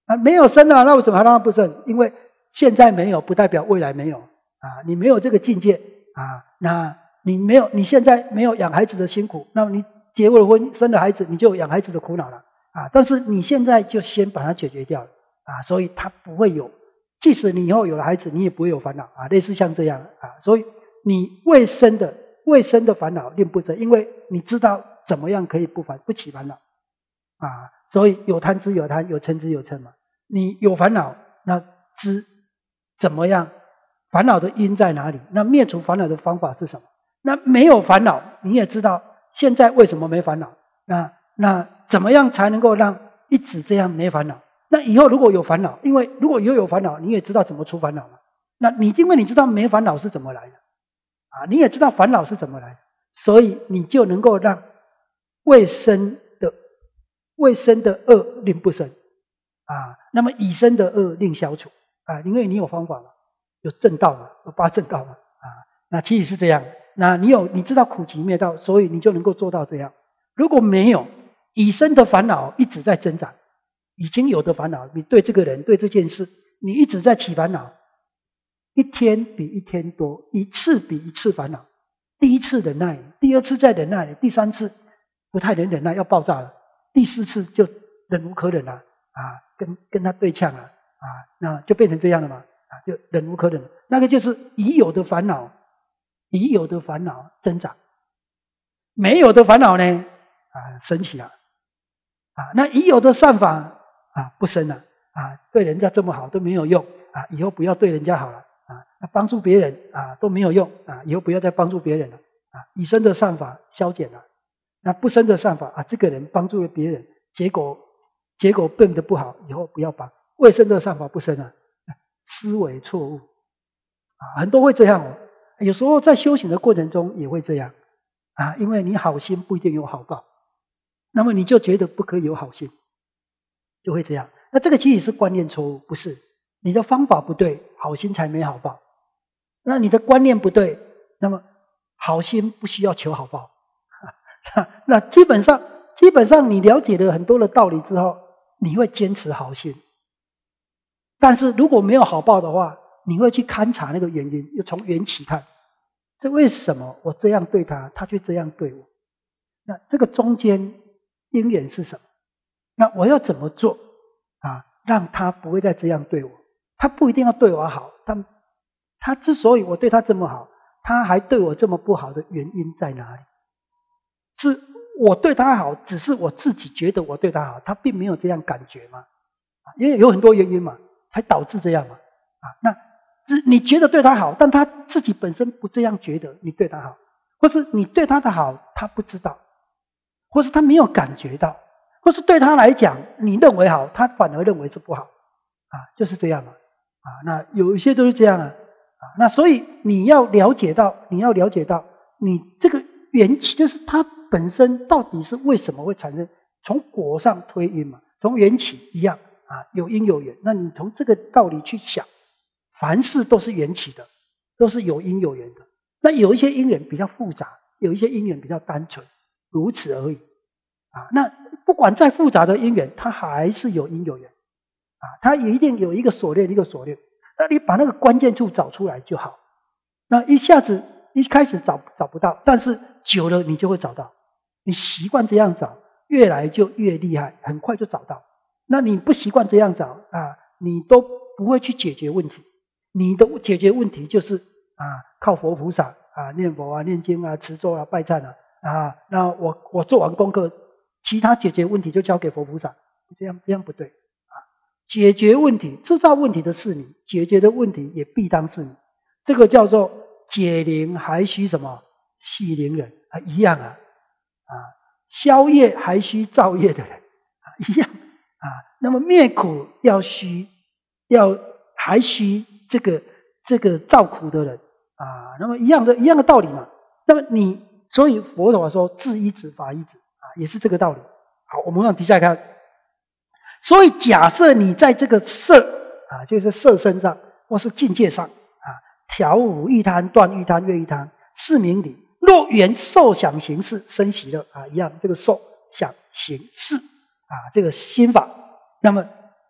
啊，没有生啊，那为什么还让它不生？因为现在没有，不代表未来没有啊。你没有这个境界啊，那你没有，你现在没有养孩子的辛苦，那么你结过了婚，生了孩子，你就有养孩子的苦恼了啊。但是你现在就先把它解决掉了啊，所以它不会有。即使你以后有了孩子，你也不会有烦恼啊，类似像这样啊。所以你未生的未生的烦恼令不生，因为你知道怎么样可以不烦不起烦恼啊。所以有贪知有贪，有嗔知有嗔嘛。你有烦恼，那知怎么样？烦恼的因在哪里？那灭除烦恼的方法是什么？那没有烦恼，你也知道现在为什么没烦恼？那那怎么样才能够让一直这样没烦恼？那以后如果有烦恼，因为如果以后有烦恼，你也知道怎么出烦恼嘛。那你因为你知道没烦恼是怎么来的啊，你也知道烦恼是怎么来的，所以你就能够让未生的未生的恶令不生啊，那么已生的恶令消除啊，因为你有方法嘛，有正道嘛，有八正道嘛啊，那其实是这样。那你有你知道苦集灭道，所以你就能够做到这样。如果没有，已生的烦恼一直在增长。已经有的烦恼，你对这个人对这件事你一直在起烦恼，一天比一天多，一次比一次烦恼。第一次忍耐，第二次再忍耐，第三次不太能忍耐要爆炸了，第四次就忍无可忍了啊，跟跟他对呛了啊，那就变成这样了嘛啊，就忍无可忍了。那个就是已有的烦恼，已有的烦恼增长，没有的烦恼呢啊升起了啊，那已有的善法啊，不生了啊！对人家这么好都没有用啊！以后不要对人家好了啊！那帮助别人啊都没有用啊！以后不要再帮助别人了啊！已生的善法消减了，那不生的善法啊，这个人帮助了别人，结果结果变得不好，以后不要帮。未生的善法不生了，思维错误啊，很多会这样哦。有时候在修行的过程中也会这样啊，因为你好心不一定有好报，那么你就觉得不可以有好心。就会这样，那这个其实是观念错误，不是你的方法不对，好心才没好报。那你的观念不对，那么好心不需要求好报。那基本上，基本上你了解了很多的道理之后，你会坚持好心。但是如果没有好报的话，你会去勘察那个原因，又从缘起看，这为什么我这样对他，他却这样对我？那这个中间因缘是什么？那我要怎么做啊，让他不会再这样对我？他不一定要对我好，但他之所以我对他这么好，他还对我这么不好的原因在哪里？是我对他好，只是我自己觉得我对他好，他并没有这样感觉吗？因为有很多原因嘛，才导致这样嘛。啊，那你觉得对他好，但他自己本身不这样觉得你对他好，或是你对他的好他不知道，或是他没有感觉到。或是对他来讲，你认为好，他反而认为是不好，啊，就是这样嘛，啊，那有一些都是这样啊，啊，那所以你要了解到，你要了解到，你这个缘起，就是它本身到底是为什么会产生？从果上推因嘛，从缘起一样啊，有因有缘。那你从这个道理去想，凡事都是缘起的，都是有因有缘的。那有一些因缘比较复杂，有一些因缘比较单纯，如此而已。啊，那不管再复杂的因缘，它还是有因有缘，啊，它也一定有一个锁链，一个锁链。那你把那个关键处找出来就好。那一下子一开始找找不到，但是久了你就会找到。你习惯这样找，越来就越厉害，很快就找到。那你不习惯这样找啊，你都不会去解决问题。你的解决问题就是啊，靠佛菩萨啊，念佛啊，念经啊，持咒啊，拜忏啊，啊，那我我做完功课。其他解决问题就交给佛菩萨，这样这样不对啊！解决问题、制造问题的是你，解决的问题也必当是你。这个叫做解铃还须什么系铃人啊，一样啊啊！消业还须造业的人啊，一样啊。那么灭苦要须要还须这个这个造苦的人啊，那么一样的一样的道理嘛。那么你所以佛陀说智一子法一子。也是这个道理。好，我们往底下看。所以假设你在这个色啊，就是色身上或是境界上啊，调伏欲贪、断欲贪、越欲贪，是名理。若缘受想行识生喜乐啊，一样，这个受想行识啊，这个心法，那么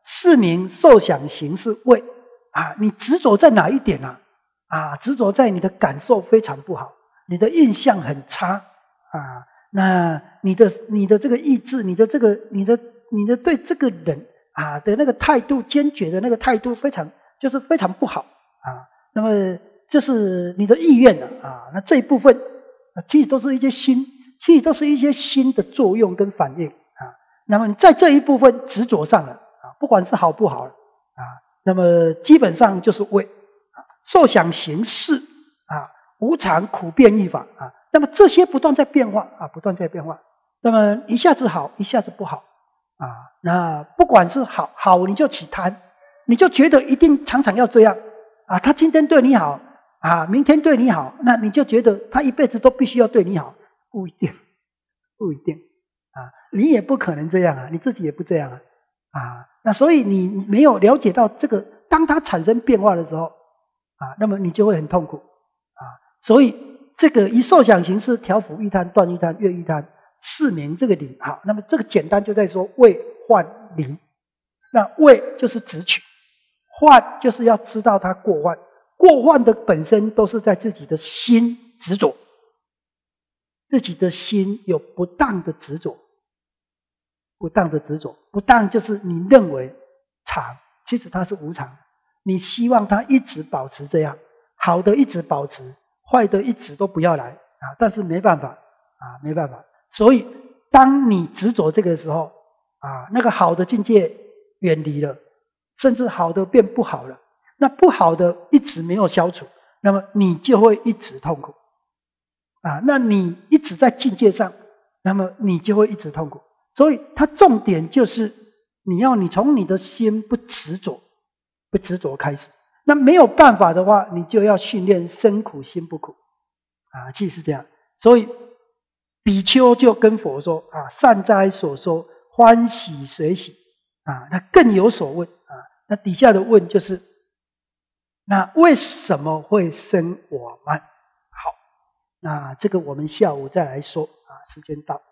是名受想行识位啊，你执着在哪一点啊？啊，执着在你的感受非常不好，你的印象很差啊，那你的你的这个意志，你的这个你的你的对这个人啊的那个态度，坚决的那个态度非常就是非常不好啊。那么这是你的意愿啊，那这一部分其实都是一些心，其实都是一些心的作用跟反应啊。那么你在这一部分执着上了啊，不管是好不好啊，那么基本上就是为啊受想行识啊，无常苦变异法啊。那么这些不断在变化啊，不断在变化。那么一下子好，一下子不好啊。那不管是好好，你就起贪，你就觉得一定常常要这样啊。他今天对你好啊，明天对你好，那你就觉得他一辈子都必须要对你好，不一定，不一定啊。你也不可能这样啊，你自己也不这样啊啊。那所以你没有了解到这个，当它产生变化的时候啊，那么你就会很痛苦啊。所以这个一受想行识调伏欲贪、断欲贪、越欲贪，是名这个理。好，那么这个简单就在说为患离。那为就是执取，患就是要知道它过患。过患的本身都是在自己的心执着，自己的心有不当的执着，不当的执着，不当就是你认为常，其实它是无常。你希望它一直保持这样，好的一直保持，坏的一直都不要来啊！但是没办法啊，没办法。所以当你执着这个时候啊，那个好的境界远离了，甚至好的变不好了。那不好的一直没有消除，那么你就会一直痛苦啊！那你一直在境界上，那么你就会一直痛苦。所以它重点就是你要你从你的心不执着，不执着开始。那没有办法的话，你就要训练身苦心不苦啊！其实是这样。所以比丘就跟佛说啊：“善哉所说，欢喜随喜啊！”那更有所问啊。那底下的问就是。那为什么会生我慢？好，那这个我们下午再来说啊，时间到。